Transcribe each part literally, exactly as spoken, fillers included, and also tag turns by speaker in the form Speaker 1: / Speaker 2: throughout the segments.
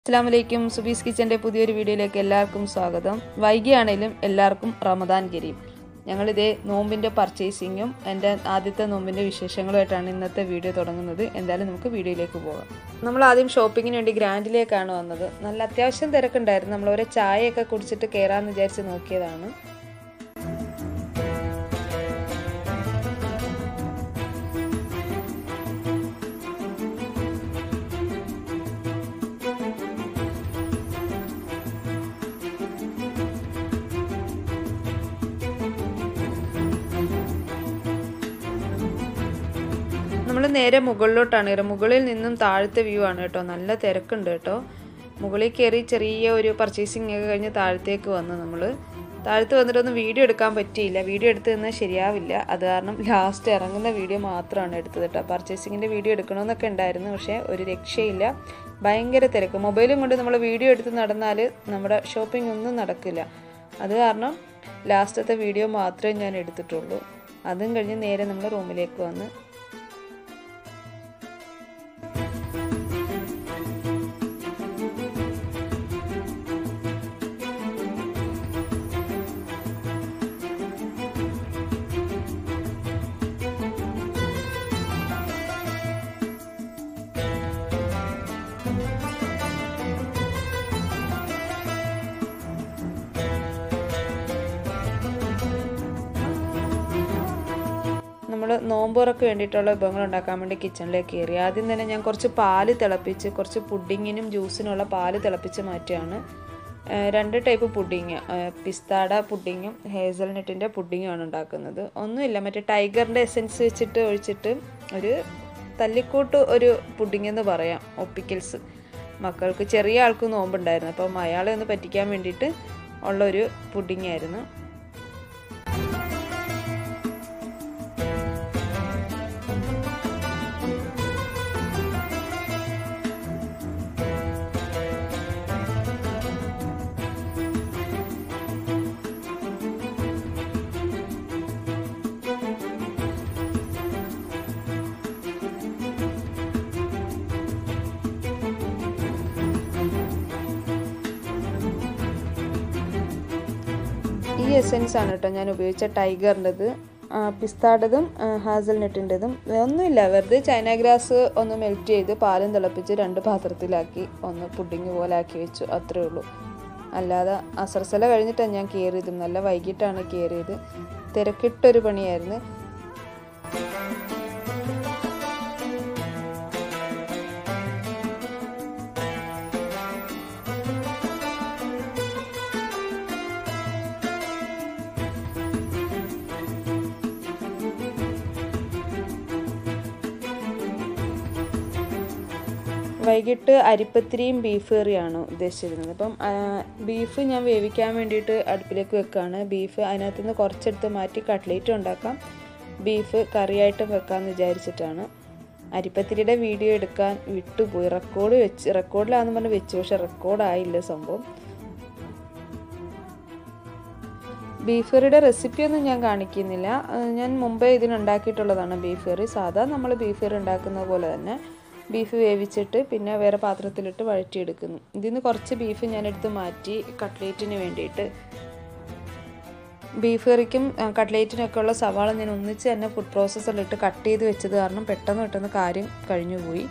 Speaker 1: അസ്സലാമലൈക്കും സുബീസ് കിച്ചൻ്റെ പുതിയൊരു വീഡിയോയിലേക്ക് എല്ലാവർക്കും സ്വാഗതം. വൈകിയാണെങ്കിലും എല്ലാവർക്കും റമദാൻ കരീം. ഞങ്ങളിതേ നോമ്പിൻ്റെ പർച്ചേസിങ്ങും എൻ്റെ ആദ്യത്തെ നോമ്പിൻ്റെ വിശേഷങ്ങളുമായിട്ടാണ് ഇന്നത്തെ വീഡിയോ തുടങ്ങുന്നത്. എന്തായാലും നമുക്ക് വീഡിയോയിലേക്ക് പോകാം. നമ്മൾ ആദ്യം ഷോപ്പിങ്ങിന് വേണ്ടി ഗ്രാൻഡിലേക്കാണ് വന്നത്. നല്ല അത്യാവശ്യം തിരക്കുണ്ടായിരുന്നു. നമ്മളൊരു ചായയൊക്കെ കുടിച്ചിട്ട് കയറാമെന്ന് വിചാരിച്ച് നോക്കിയതാണ്. നമ്മൾ നേരെ മുകളിലോട്ടാണ് കയറുക. മുകളിൽ നിന്നും താഴത്തെ വ്യൂ ആണ് കേട്ടോ. നല്ല തിരക്കുണ്ട് കേട്ടോ. മുകളിൽ കയറി ചെറിയ ഒരു പർച്ചേസിങ് ഒക്കെ കഴിഞ്ഞ് താഴത്തേക്ക് വന്നു. നമ്മൾ താഴത്ത് വന്നിട്ടൊന്നും വീഡിയോ എടുക്കാൻ പറ്റിയില്ല. വീഡിയോ എടുത്ത് നിന്നാൽ ശരിയാവില്ല. അത് കാരണം ലാസ്റ്റ് ഇറങ്ങുന്ന വീഡിയോ മാത്രമാണ് എടുത്തത് കേട്ടോ. പർച്ചേസിങ്ങിൻ്റെ വീഡിയോ എടുക്കണമെന്നൊക്കെ ഉണ്ടായിരുന്നു, പക്ഷേ ഒരു രക്ഷയില്ല. ഭയങ്കര തിരക്ക്. മൊബൈലും കൊണ്ട് നമ്മൾ വീഡിയോ എടുത്ത് നടന്നാൽ നമ്മുടെ ഷോപ്പിംഗ് ഒന്നും നടക്കില്ല. അത് കാരണം ലാസ്റ്റത്തെ വീഡിയോ മാത്രമേ ഞാൻ എടുത്തിട്ടുള്ളൂ. അതും കഴിഞ്ഞ് നേരെ നമ്മൾ റൂമിലേക്ക് വന്ന് നമ്മൾ നോമ്പുറക്ക് വേണ്ടിയിട്ടുള്ള വിഭവങ്ങൾ ഉണ്ടാക്കാൻ വേണ്ടി കിച്ചണിലേക്ക് കയറി. ആദ്യം തന്നെ ഞാൻ കുറച്ച് പാല് തിളപ്പിച്ച് കുറച്ച് പുഡിങ്ങിനും ജ്യൂസിനുള്ള പാല് തിളപ്പിച്ച് മാറ്റുകയാണ്. രണ്ട് ടൈപ്പ് പുഡിങ്, പിസ്താട പുഡിങ്ങും ഹേസൽനട്ടിൻ്റെ പുഡിങ്ങുമാണ് ഉണ്ടാക്കുന്നത്. ഒന്നുമില്ല, മറ്റേ ടൈഗറിൻ്റെ എസൻസ് വെച്ചിട്ട് ഒഴിച്ചിട്ട് ഒരു തല്ലിക്കൂട്ട് ഒരു പുഡിങ് എന്ന് പറയാം. ഒപ്പിക്കൽസ് മക്കൾക്ക്, ചെറിയ ആൾക്ക് നോമ്പുണ്ടായിരുന്നു, അപ്പം അയാളെ ഒന്ന് പറ്റിക്കാൻ വേണ്ടിയിട്ട് ഉള്ളൊരു പുഡിങ്ങായിരുന്നു. ഈ എസെൻസ് ആണ് കേട്ടോ ഞാൻ ഉപയോഗിച്ച ടൈഗറിൻ്റെത്. പിസ്താടതും ഹാസൽനട്ടിൻ്റെതും ഒന്നുമില്ല, വെറുതെ ചൈന ഗ്രാസ് ഒന്ന് മെൽറ്റ് ചെയ്ത് പാലും തിളപ്പിച്ച് രണ്ട് പാത്രത്തിലാക്കി ഒന്ന് പുഡിങ് പോലെ ആക്കി വെച്ചു, അത്രേ ഉള്ളൂ. അല്ലാതെ അസർസല കഴിഞ്ഞിട്ടാണ് ഞാൻ കയറിയതും. നല്ല വൈകിട്ടാണ് കയറിയത്. തിരക്കിട്ടൊരു പണിയായിരുന്നു. വൈകിട്ട് അരിപ്പത്തിരിയും ബീഫ് കറിയാണ് ഉദ്ദേശിച്ചിരുന്നത്. അപ്പം ബീഫ് ഞാൻ വേവിക്കാൻ വേണ്ടിയിട്ട് അടുപ്പിലേക്ക് വെക്കുകയാണ്. ബീഫ് അതിനകത്ത് നിന്ന് കുറച്ചെടുത്ത് മാറ്റി കട്ട്ലേറ്റ് ഉണ്ടാക്കാം, ബീഫ് കറിയായിട്ട് വെക്കാമെന്ന് വിചാരിച്ചിട്ടാണ്. അരിപ്പത്തിരിയുടെ വീഡിയോ എടുക്കാൻ വിട്ടുപോയി. റെക്കോർഡ് വെച്ച് റെക്കോർഡിലാണെന്ന് പറഞ്ഞ് വെച്ചു, പക്ഷെ റെക്കോർഡായില്ല സംഭവം. ബീഫ് കറിയുടെ റെസിപ്പിയൊന്നും ഞാൻ കാണിക്കുന്നില്ല. ഞാൻ മുമ്പേ ഇതിനുണ്ടാക്കിയിട്ടുള്ളതാണ് ബീഫ് കറി. സാധാ നമ്മൾ ബീഫ് കറി ഉണ്ടാക്കുന്ന പോലെ തന്നെ ബീഫ് വേവിച്ചിട്ട് പിന്നെ വേറെ പാത്രത്തിലിട്ട് വഴറ്റിയെടുക്കുന്നു. ഇതിൽ നിന്ന് കുറച്ച് ബീഫ് ഞാൻ എടുത്ത് മാറ്റി കട്ട്ലേറ്റിന് വേണ്ടിയിട്ട്. ബീഫ് കറിക്കും കട്ട്ലേറ്റിനൊക്കെ ഉള്ള സവാള ഞാൻ ഒന്നിച്ച് തന്നെ ഫുഡ് പ്രോസസ്സറിലിട്ട് കട്ട് ചെയ്ത് വെച്ചത് കാരണം പെട്ടെന്ന് പെട്ടെന്ന് കാര്യം കഴിഞ്ഞുപോയി.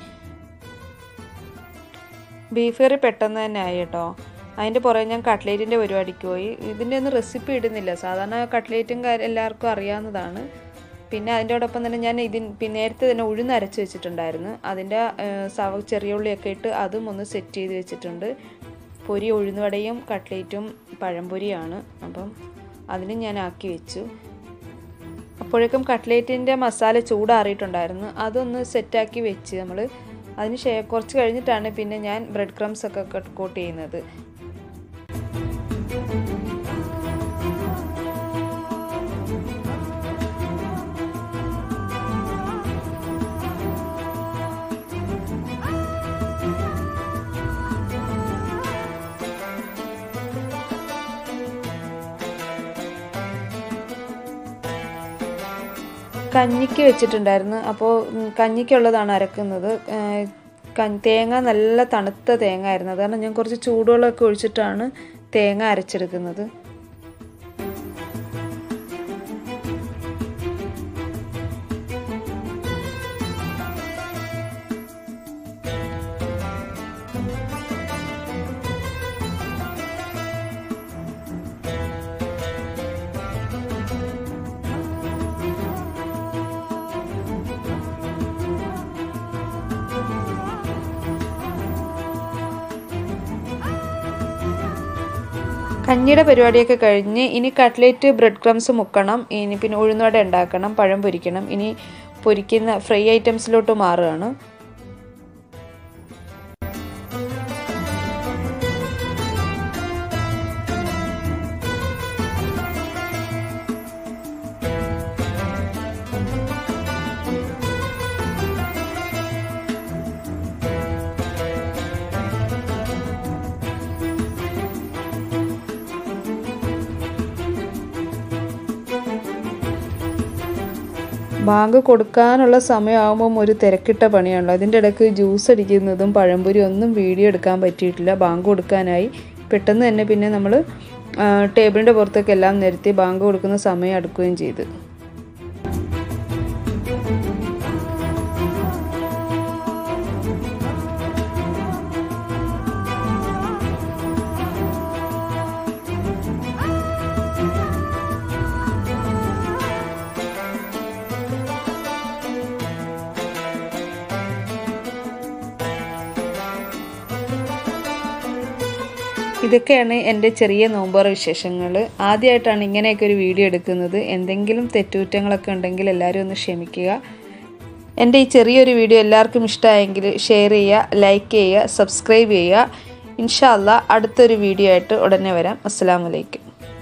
Speaker 1: ബീഫ് കറി പെട്ടെന്ന് തന്നെ ആയി കേട്ടോ. അതിൻ്റെ പുറകെ ഞാൻ കട്ട്ലേറ്റിൻ്റെ പരിപാടിക്ക് പോയി. ഇതിൻ്റെ ഒന്നും റെസിപ്പി ഇടുന്നില്ല. സാധാരണ കട്ട്ലേറ്റും എല്ലാവർക്കും അറിയാവുന്നതാണ്. പിന്നെ അതിൻ്റെയോടൊപ്പം തന്നെ ഞാൻ ഇതിന് നേരത്തെ തന്നെ ഉഴുന്ന് അരച്ച് വെച്ചിട്ടുണ്ടായിരുന്നു. അതിൻ്റെ സവ ചെറിയ ഉള്ളിയൊക്കെ ഇട്ട് അതും ഒന്ന് സെറ്റ് ചെയ്ത് വെച്ചിട്ടുണ്ട്. പൊരി ഉഴുന്നുവടയും കട്ട്ലേറ്റും പഴംപൊരിയാണ്. അപ്പം അതിന് ഞാൻ ആക്കി വെച്ചു. അപ്പോഴേക്കും കട്ട്ലേറ്റിൻ്റെ മസാല ചൂടാറിയിട്ടുണ്ടായിരുന്നു. അതൊന്ന് സെറ്റാക്കി വെച്ച് നമ്മൾ അതിന് ശേ കുറച്ച് കഴിഞ്ഞിട്ടാണ് പിന്നെ ഞാൻ ബ്രെഡ് ക്രംസ് ഒക്കെ കട്ട് കോട്ട് ചെയ്യുന്നത്. കഞ്ഞിക്ക് വെച്ചിട്ടുണ്ടായിരുന്നു. അപ്പോൾ കഞ്ഞിക്കുള്ളതാണ് അരക്കുന്നത്. തേങ്ങ നല്ല തണുത്ത തേങ്ങ ആയിരുന്നു, അതാണ് ഞാൻ കുറച്ച് ചൂടുവെള്ളമൊക്കെ ഒഴിച്ചിട്ടാണ് തേങ്ങ അരച്ചെടുക്കുന്നത്. കഞ്ഞിയുടെ പരിപാടിയൊക്കെ കഴിഞ്ഞ് ഇനി കട്ട്ലേറ്റ് ബ്രെഡ് ക്രംസ് മുക്കണം, ഇനി പിന്നെ ഉഴുന്നുവട ഉണ്ടാക്കണം, പഴം പൊരിക്കണം. ഇനി പൊരിക്കുന്ന ഫ്രൈ ഐറ്റംസിലോട്ട് മാറുകയാണ്. ബാങ്ക് കൊടുക്കാനുള്ള സമയമാകുമ്പം ഒരു തിരക്കിട്ട പണിയാണല്ലോ. അതിൻ്റെ ഇടയ്ക്ക് ജ്യൂസ് അടിക്കുന്നതും പഴംപൊരി ഒന്നും വീഡിയോ എടുക്കാൻ പറ്റിയിട്ടില്ല. ബാങ്ക് കൊടുക്കാനായി പെട്ടെന്ന് തന്നെ പിന്നെ നമ്മൾ ടേബിളിൻ്റെ പുറത്തേക്ക് എല്ലാം നിരത്തി ബാങ്ക് കൊടുക്കുന്ന സമയം അടുക്കുകയും ചെയ്തു. ഇതൊക്കെയാണ് എൻ്റെ ചെറിയ നോമ്പുറ വിശേഷങ്ങൾ. ആദ്യമായിട്ടാണ് ഇങ്ങനെയൊക്കെ ഒരു വീഡിയോ എടുക്കുന്നത്. എന്തെങ്കിലും തെറ്റുകുറ്റങ്ങളൊക്കെ ഉണ്ടെങ്കിൽ എല്ലാവരും ഒന്ന് ക്ഷമിക്കുക. എൻ്റെ ഈ ചെറിയൊരു വീഡിയോ എല്ലാവർക്കും ഇഷ്ടമായെങ്കിൽ ഷെയർ ചെയ്യുക, ലൈക്ക് ചെയ്യുക, സബ്സ്ക്രൈബ് ചെയ്യുക. ഇൻഷാ അല്ലാഹ് അടുത്തൊരു വീഡിയോ ആയിട്ട് ഉടനെ വരാം. അസ്സലാമു അലൈക്കും.